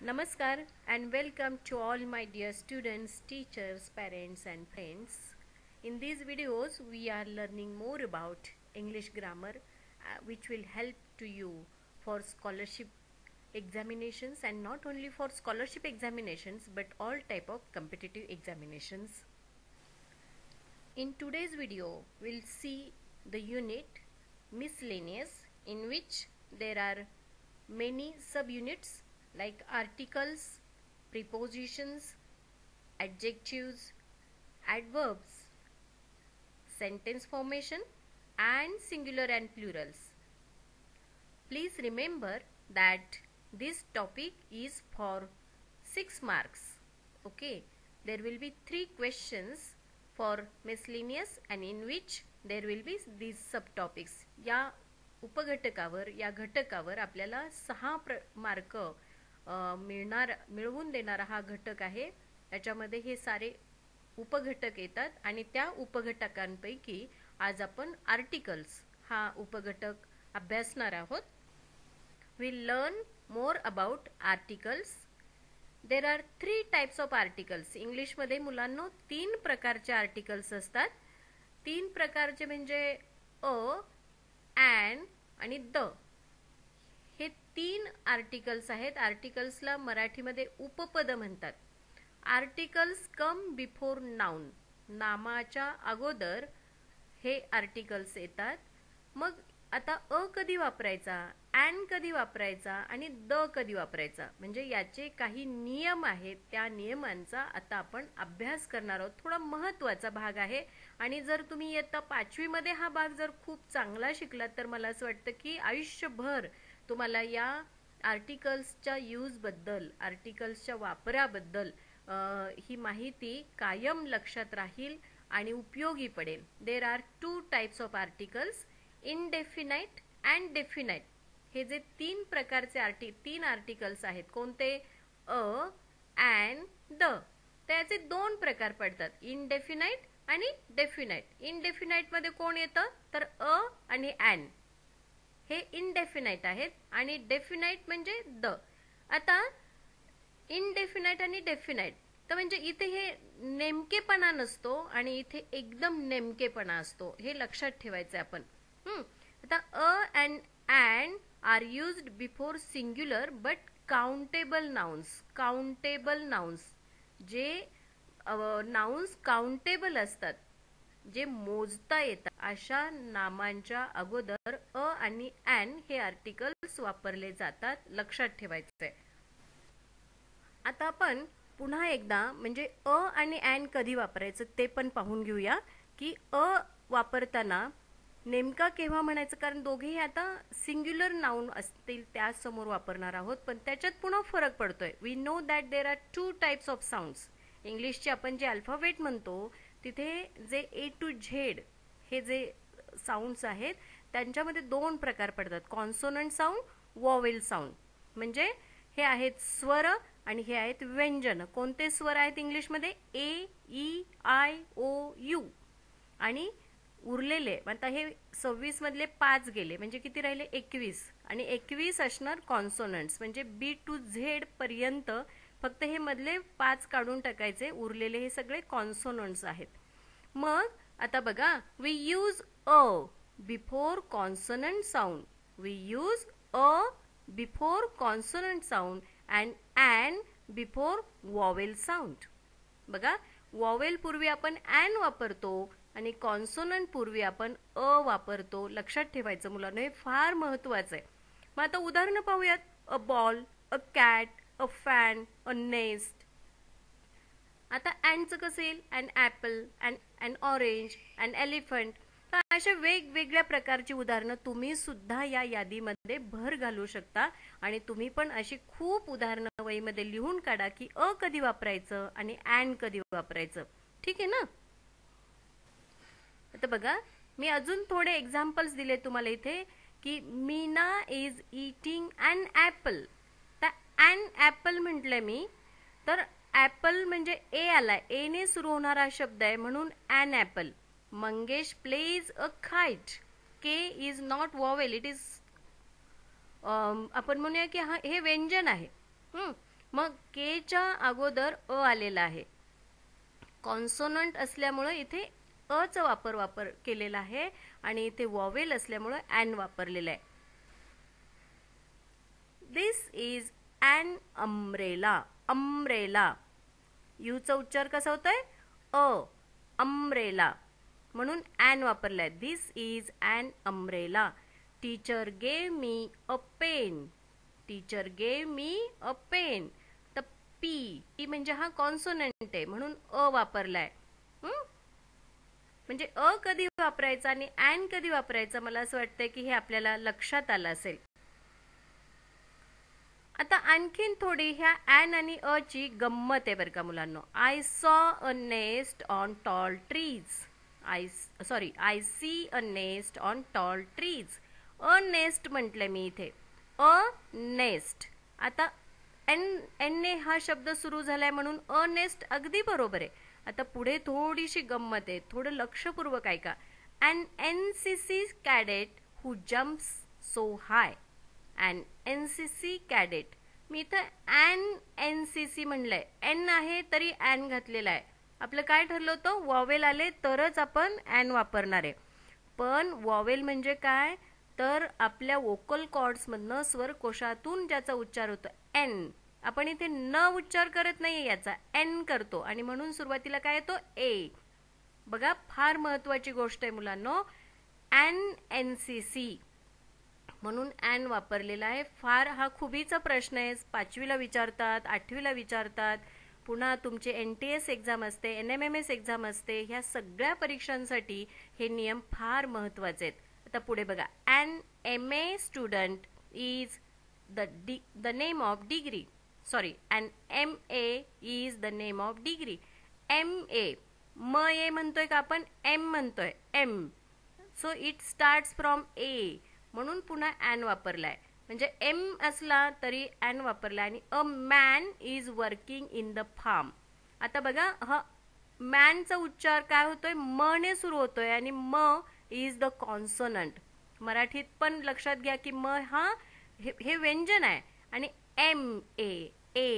Namaskar and welcome to all my dear students, teachers, parents and friends. In these videos we are learning more about English grammar which will help to you for scholarship examinations, and not only for scholarship examinations but all type of competitive examinations. In today's video we'll see the unit miscellaneous, in which there are many subunits like articles, prepositions, adjectives, adverbs, sentence formation and singular and plurals. Please remember that this topic is for 6 marks. Okay, there will be 3 questions for miscellaneous and in which there will be these subtopics. या उपघटकावर या घटकावर आपल्याला 6 mark मिळवून देणारा हा घटक आहे. याच्यामध्ये हे सारे उपघटक येतात आणि त्या उपघटकांपैकी आज आपण आर्टिकल्स हा उपघटक अभ्यासणार आहोत. We'll learn more about articles. There are 3 types of articles. English मध्ये मुलांनो 3 प्रकारचे आर्टिकल्स असतात. 3 प्रकारचे म्हणजे अ, एन आणि द. हे 3 आर्टिकल्स आहेत. आर्टिकल्सला मराठीमध्ये उपपद म्हणतात. Articles come before noun. नामाच्या अगोदर हे आर्टिकल्स येतात. मग आता अ कधी वापरायचा, एन कधी वापरायचा आणि द कधी वापरायचा, म्हणजे याचे काही नियम आहेत. त्या नियमांचा आता आपण अभ्यास करणार आहोत. थोडा महत्त्वाचा भाग आहे आणि जर तुम्ही इयत्ता 5वी मध्ये हा भाग जर खूप चांगला शिकलात तर मला असं वाटतं की आयुष्यभर तुम्हाला या आर्टिकल्सच्या यूज बद्दल, आर्टिकल्सच्या वापराबद्दल ही माहिती कायम लक्षात राहील आणि उपयोगी पडेल. There are 2 types of articles, indefinite and definite. हे जे 3 प्रकारचे 3 आर्टिकल्स आहेत, कोणते? A, an, the. त्याचे 2 प्रकार पडतात, इनडेफिनाइट आणि डेफिनाइट. इनडेफिनाइट मध्ये कोण येतं तर अ आणि एन हे इनडेफिनाइट आहेत आणि डेफिनाइट म्हणजे द. आता इनडेफिनाइट आणि डेफिनाइट तर म्हणजे इथे हे नेमकेपणा नसतो आणि इथे एकदम नेमकेपणा असतो. हे लक्षात ठेवायचं आपण. आता a and an are used before singular but countable nouns. Countable nouns जे नाउन्स काउंटेबल असतात, जे मोजता येतात, अशा नामांच्या अगोदर अ आणि एन हे आर्टिकल्स वापरले जातात. लक्षात ठेवायचंय. आता आपण पुन्हा एकदा म्हणजे अ आणि एन कधी वापरायचं ते पण पाहून घेऊया की अ वापरताना नेमका केव्हा म्हणायचं, कारण दोघेही आता सिंग्युलर नाउन असतील त्या समोर वापरणार आहोत. पण त्याच्यात पुन्हा फरक पडतोय. We know that there are 2 types of sounds. इंग्लिशचे आपण जे अल्फाबेट म्हणतो तिथे जे ए टू झेड हे जे साऊंड्स आहेत त्यांच्यामध्ये 2 प्रकार पडतात, कॉन्सोनंट साऊंड, वॉवेल साऊंड. म्हणजे हे आहेत स्वर आणि हे आहेत व्यंजन. कोणते स्वर आहेत इंग्लिशमध्ये? A, E, I, O, U. आणि उरलेले आता हे 26 मधले 5 गेले म्हणजे किती राहिले? 21. आणि 21 असणार कॉन्सोनंट्स, म्हणजे बी टू झेड पर्यंत फक्त हे मधले 5 काढून टाकायचे. उरलेले हे सगळे कॉन्सोनंट्स आहेत. मग आता बघा, we use a before consonant sound. We use a before consonant sound and an before vowel sound. बघा, वॉवेल पूर्वी आपण एन वापरतो आणि कॉन्सोनंट पूर्वी आपण अ वापरतो. लक्षात ठेवायचं मुलांना, हे फार महत्वाचं आहे. मग आता उदाहरणं पाहूयात. A ball, a cat, a fan, a nest. आता अँडचं कसं येईल? An apple, an orange, an elephant. तर अशा वेगवेगळ्या प्रकारची उदाहरणं तुम्ही सुद्धा या यादीमध्ये भर घालू शकता आणि तुम्ही पण अशी खूप उदाहरणं वहीमध्ये लिहून काढा की अ कधी वापरायचं आणि अँड कधी वापरायचं. ठीक आहे ना? आता बघा, मी अजून थोडे एक्झाम्पल्स दिले तुम्हाला इथे की Meena is eating an apple. तर अन ॲपल म्हटलंय मी, तर ॲपल म्हणजे ए आलाय, ए ने सुरू होणारा शब्द आहे म्हणून an apple. Mangesh plays a kite. K is not vowel, it is आपण म्हणूया की हे व्यंजन आहे. मग केच्या अगोदर अ आलेला आहे. कॉन्सोनंट असल्यामुळे इथे अ चा वापर केलेला आहे आणि इथे वॉवेल असल्यामुळे ॲन वापरलेला आहे. This is an umbrella. Umbrella यूचा उच्चार कसा होतोय अ. अम्ब्रेला म्हणून ॲन वापरलाय. This is an umbrella. Teacher gave me a pen. Teacher gave me a pen. तर पी म्हणजे हा कॉन्सोनंट आहे म्हणून अ वापरलाय. म्हणजे अ कधी वापरायचा आणि ॲन कधी वापरायचा, मला असं वाटतंय की हे आपल्याला लक्षात आलं असेल. आता आणखीन थोडी ह्या ॲन आणि अ ची गंमत आहे बरं का मुलांनो. I saw a nest on tall trees. I see a nest on tall trees. A nest म्हटलंय मी इथे. अ नेस्ट. आता एन ने हा शब्द सुरू झालाय म्हणून अ नेस्ट अगदी बरोबर आहे. आता पुढे थोडीशी गंमत आहे, थोडं लक्षपूर्वक ऐका. An NCC cadet who jumps so high. An NCC cadet. मी इथं अन एनसीसी म्हणलंय. एन आहे तरी ॲन घातलेला आहे. आपलं काय ठरलं होतं, वॉवेल आले तरच आपण ॲन वापरणार आहे. पण वॉवेल म्हणजे काय, तर आपल्या वोकल कॉर्ड्स मधनं स्वर कोशातून ज्याचा उच्चार होतो एन. आपण इथे न उच्चार करत नाही याचा, एन करतो आणि म्हणून सुरुवातीला काय येतो ए. बघा फार महत्वाची गोष्ट आहे मुलांनो. एन एनसीसी म्हणून ॲन वापरलेला आहे. फार हा खुबीचा प्रश्न आहे. 5वीला विचारतात, 8वीला विचारतात. पुन्हा तुमचे NTS एक्झाम असते, NMMS एक्झाम असते. ह्या सगळ्या परीक्षांसाठी हे नियम फार महत्वाचे आहेत. आता पुढे बघा. An MA student is the name of degree. Sorry, an MA is the name of degree. MA म ए म्हणतोय का आपण, एम म्हणतोय, M. So it starts from A म्हणून पुन्हा ॲन वापरलाय. म्हणजे एम असला तरी ॲन वापरलाय. आणि a man is working in the farm. आता बघा हा मॅनचा उच्चार काय होतोय, म ने सुरू होतोय आणि म इज द कॉन्सोनंट. मराठीत पण लक्षात घ्या की म हा हे व्यंजन आहे आणि M A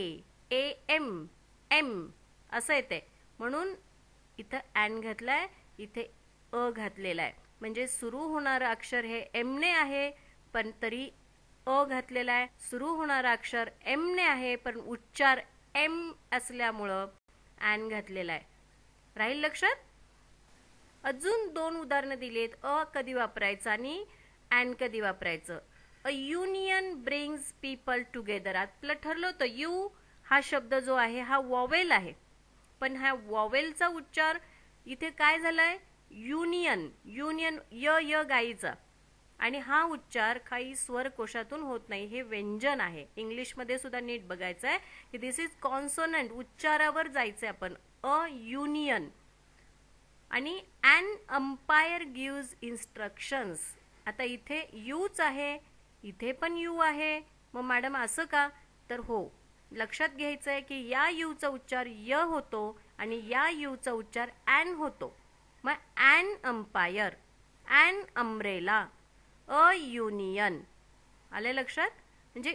A M M असं येते म्हणून इथं ॲन घातलाय, इथे अ घातलेला आहे. म्हणजे सुरू होणारं अक्षर हे एम ने आहे पण तरी अ घातलेला आहे. सुरू होणारं अक्षर एम ने आहे पण उच्चार एम असल्यामुळं ॲन घातलेला आहे. राहील लक्षात. अजून 2 उदाहरणं दिलीत. अ कधी वापरायचं आणि ॲन कधी वापरायचं. A union brings people together. आपलं ठरलं होतं यू हा शब्द जो आहे हा वॉवेल आहे, पण ह्या वॉवेलचा उच्चार इथे काय झालाय, युनियन. युनियन य गाईचा. आणि हा उच्चार काही स्वर कोशातून होत नाही, हे व्यंजन आहे. इंग्लिशमध्ये सुद्धा नीट बघायचं आहे की दिस इज कॉन्सोनंट. उच्चारावर जायचंय आपण. A union. आणि अन अंपायर गिव्स इन्स्ट्रक्शन्स. आता इथे यूच आहे, इथे पण यू आहे. मग मॅडम असं का, तर हो लक्षात घ्यायचंय की या यूचा उच्चार य होतो आणि या यूचा उच्चार ॲन होतो. मग an umpire, an umbrella, a union. आले लक्षात. म्हणजे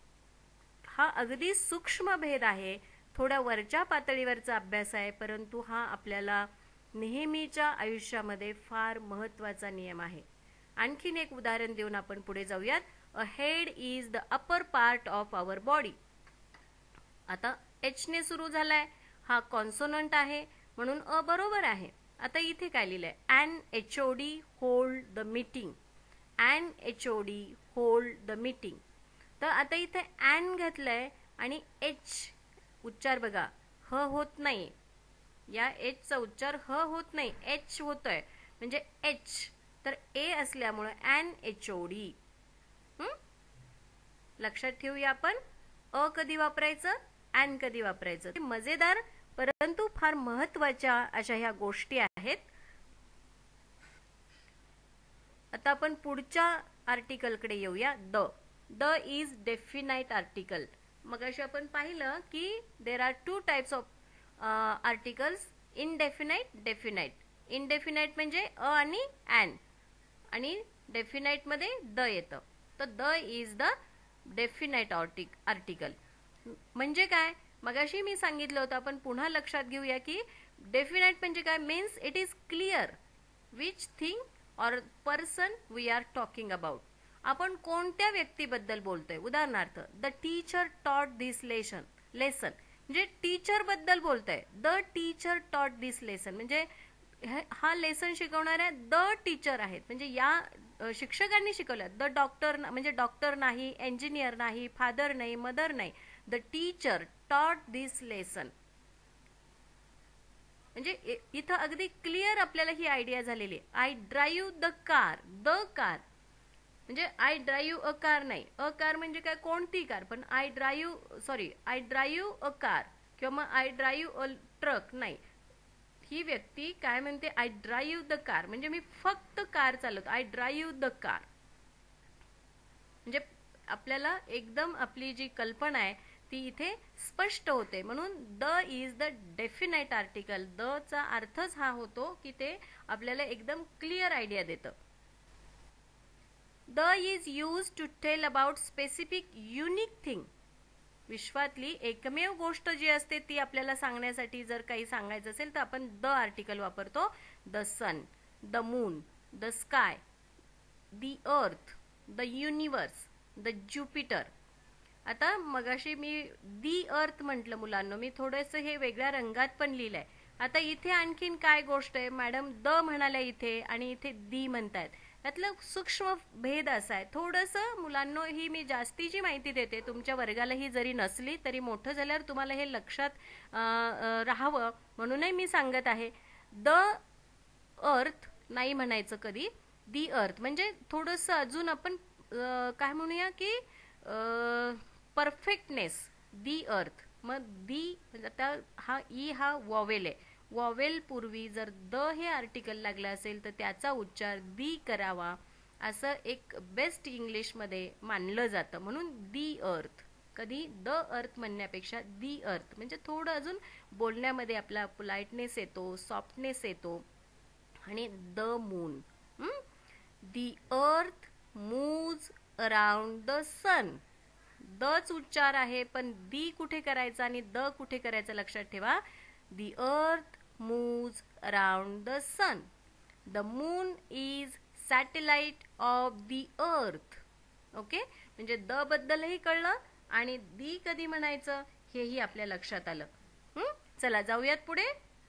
हा अगदी सूक्ष्म भेद आहे, थोड्या वरच्या पातळीवरचा अभ्यास आहे, परंतु हा आपल्याला नेहमीच्या आयुष्यामध्ये फार महत्वाचा नियम आहे. आणखीन एक उदाहरण देऊन आपण पुढे जाऊयात. A head is the upper part of our body. आता एच ने सुरू झालाय, हा कॉन्सोनंट आहे म्हणून अ बरोबर आहे. आता इथे काय लिहिलंय, an HOD hold the meeting. An HOD hold the meeting. तर आता इथे अन घातलंय आणि एच उच्चार बघा ह होत नाही. या एच चा उच्चार ह होत नाही, एच होतोय. म्हणजे एच तर ए असल्यामुळे अन HOD. लक्षात ठेवूया आपण. अ कधी वापरायचं, अन कधी वापरायचं. मजेदार परंतु फार महत्वाच्या अशा ह्या गोष्टी आहेत. आता आपण पुढच्या आर्टिकल कडे येऊया. The. The is definite article. मग अशी आपण पाहिलं की there are 2 types of articles, indefinite, definite. Indefinite म्हणजे अ आणि अन, आणि डेफिनाइट मध्ये द येतं. तर the is the definite article. म्हणजे काय, मगाशी मी सांगितलं होतं, आपण पुन्हा लक्षात घेऊया की डेफिनेट म्हणजे काय, means it is clear which thing or person we are talking about. आपण कोणत्या व्यक्तीबद्दल बोलतोय. उदाहरणार्थ, the teacher taught this lesson म्हणजे टीचर बद्दल बोलतोय. The teacher taught this lesson म्हणजे हा लेसन शिकवणाऱ्या द टीचर आहेत, म्हणजे या शिक्षकांनी शिकवलं. द डॉक्टर म्हणजे डॉक्टर नाही, इंजिनियर नाही, फादर नाही, मदर नाही. The teacher taught this lesson म्हणजे इथं अगदी क्लिअर आपल्याला ही आयडिया झालेली आहे. I drive the car. The car म्हणजे आय ड्राईव्ह अ कार नाही. अ कार म्हणजे काय, कोणती कार, पण आय ड्राईव्ह अ कार किंवा मग आय ड्राईव्ह अ ट्रक नाही. ही व्यक्ती काय म्हणते, आय ड्राईव्ह द कार म्हणजे मी फक्त कार चालवतो. आय ड्राईव्ह द कार म्हणजे आपल्याला एकदम आपली जी कल्पना आहे ती इथे स्पष्ट होते. म्हणून the is the definite article. The चा अर्थच हा होतो की ते आपल्याला एकदम क्लिअर आयडिया देतं. The is use to tell about specific unique thing. विश्वातली एकमेव गोष्ट जी असते ती आपल्याला सांगण्यासाठी जर काही सांगायचं असेल तर आपण द आर्टिकल वापरतो. The sun, the moon, the sky, the earth, the universe, the Jupiter. आता मगाशी मी दी अर्थ म्हटलं मुलांना, मी थोडंसं हे वेगळ्या रंगात पण लिहिलंय. आता इथे आणखीन काय गोष्ट आहे, मॅडम द म्हणाल्या इथे आणि इथे दी म्हणतायत. यातलं सूक्ष्म भेद असा आहे. थोडंसं मुलांना ही मी जास्तीची माहिती देते, तुमच्या वर्गाला ही जरी नसली तरी मोठं झाल्यावर तुम्हाला हे लक्षात राहावं म्हणूनही मी सांगत आहे. द अर्थ नाही म्हणायचं कधी, दी अर्थ म्हणजे थोडंसं अजून आपण काय म्हणूया की परफेक्टनेस. दी अर्थ, मग दी आता हा ई हा वॉवेल आहे. वॉवेल पूर्वी जर द हे आर्टिकल लागलं असेल तर त्याचा उच्चार दी करावा असं एक बेस्ट इंग्लिश मध्ये मानलं जातं. म्हणून दी अर्थ, कधी द अर्थ म्हणण्यापेक्षा दी अर्थ म्हणजे थोडं अजून बोलण्यामध्ये आपला पोलाइटनेस येतो, सॉफ्टनेस येतो. आणि the moon, the earth moves around the sun. दच उच्चार आहे पण दी कुठे करायचा आणि द कुठे करायचं लक्षात ठेवा. The earth moves around the sun. The moon is satellite of the earth. Okay, म्हणजे द बद्दलही कळलं आणि दी कधी म्हणायचं हेही आपल्या लक्षात आलं. चला जाऊयात पुढे.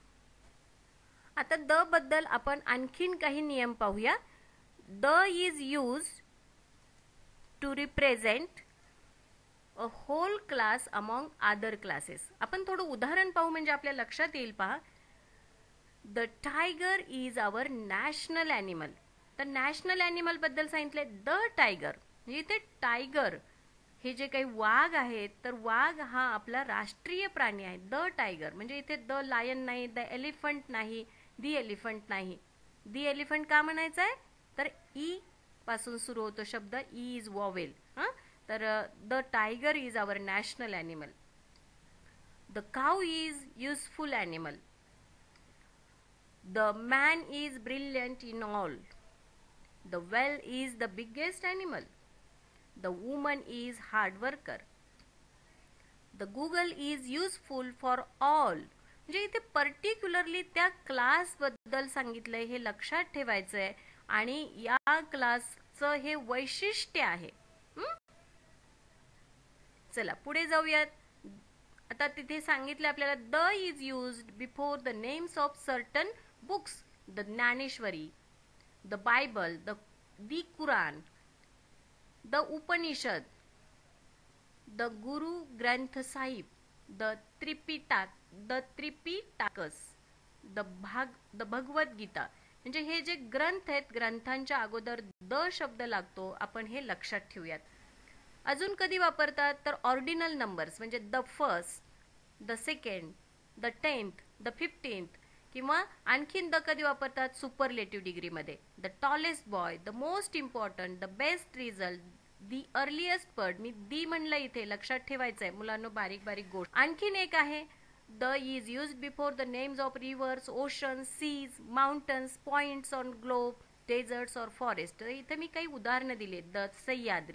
आता द बद्दल आपण आणखीन काही नियम पाहूया. The is use to represent a whole class among other classes. आपण थोडं उदाहरण पाहू म्हणजे आपल्या लक्षात येईल. पहा, the tiger is our national animal. तर नॅशनल ॲनिमल बद्दल सांगितले द टायगर म्हणजे इथे टायगर हे जे काही वाघ आहेत तर वाघ हा आपला राष्ट्रीय प्राणी आहे. द टायगर म्हणजे इथे द लायन नाही, द एलिफंट नाही, दी एलिफंट नाही. दी एलिफंट का म्हणायचं आहे तर ई पासून सुरू होतो शब्द, ई इज वॉवेल. तर the tiger is our national animal. The cow is useful animal. The man is brilliant in all. The whale is the biggest animal. The woman is hard worker. The Google is useful for all. म्हणजे इथे particularly त्या class बद्दल सांगितलंय, हे लक्षात ठेवायचंय आणि या क्लासचं हे वैशिष्ट्य आहे. चला पुढे जाऊयात. आता तिथे सांगितलं आपल्याला the is used before the names of certain books. The Dnyaneshwari, the Bible, the Quran, the Upanishad, the Guru Granth Sahib, the Tripitakas, the Bhagavad Gita. म्हणजे हे जे ग्रंथ आहेत ग्रंथांच्या अगोदर द शब्द लागतो, आपण हे लक्षात ठेवूयात. अजून कधी वापरतात तर ऑर्डिनल नंबर्स म्हणजे the first, the second, the 10th, the 15th किंवा आणखीन द कधी वापरतात सुपरलेटिव्ह डिग्रीमध्ये. The tallest boy, the most important, the best result, the earliest bird. मी दी म्हणलं इथे लक्षात ठेवायचंय मुलांना, बारीक बारीक गोष्ट. आणखीन एक आहे the is used before the names of rivers, oceans, seas, mountains, points on globe, deserts or forest. इथे मी काही उदाहरणं दिली. The Sahyadri,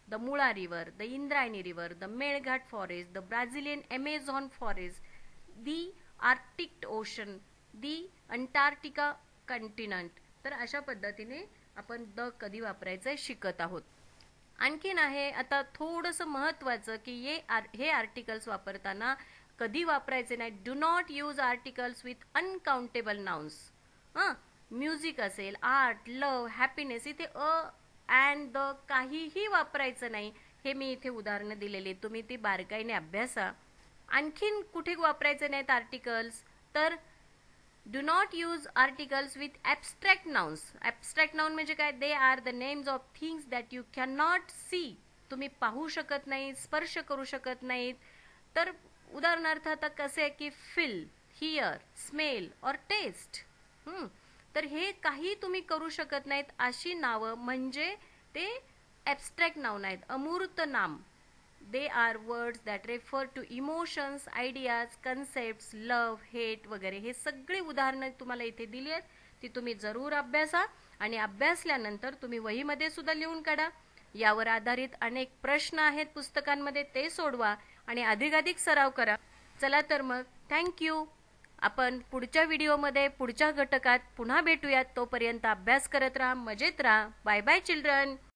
the Mula river, the Indrayani river, the Melghat forest, the Brazilian Amazon forest, the Arctic ocean, the Antarctica continent. तर अशा पद्धतीने आपण the कधी वापरायचं शिकत आहोत. आणखीन आहे आता थोडंसं महत्त्वाचं की हे आर्टिकल्स वापरताना कधी वापरायचे नाही. Do not use articles with uncountable nouns. Music असेल, आर्ट, लव, हॅपीनेस, इथे अँड द काहीही वापरायचं नाही. हे मी इथे उदाहरणं दिलेली, तुम्ही ती बारकाईने अभ्यासा. आणखीन कुठे वापरायचे नाहीत आर्टिकल्स, तर do not use articles with abstract nouns. Abstract noun म्हणजे काय? They are the names of things that you can not see. तुम्ही पाहू शकत नाही, स्पर्श करू शकत नाहीत. तर उदाहरणार्थ आता कसे आहे की फील, हिअर, स्मेल और टेस्ट. तर हे काही तुम्ही करू शकत नाहीत अशी नावं म्हणजे ते ॲबस्ट्रॅक्ट नाउन आहेत, अमूर्त नाम. They are words that refer to emotions, ideas, concepts, love, hate वगैरे. हे सगळी उदाहरणं तुम्हाला इथे दिली आहेत, ती तुम्ही जरूर अभ्यासा आणि अभ्यासल्यानंतर तुम्ही वहीमध्ये सुद्धा लिहून काढा. यावर आधारित अनेक प्रश्न आहेत पुस्तकांमध्ये, ते सोडवा आणि अधिकाधिक सराव करा. चला तर मग, थँक्यू. आपण पुढच्या व्हिडिओमध्ये पुढच्या घटकात पुन्हा भेटूयात. तोपर्यंत अभ्यास करत राहा, मजेत राहा. Bye bye children.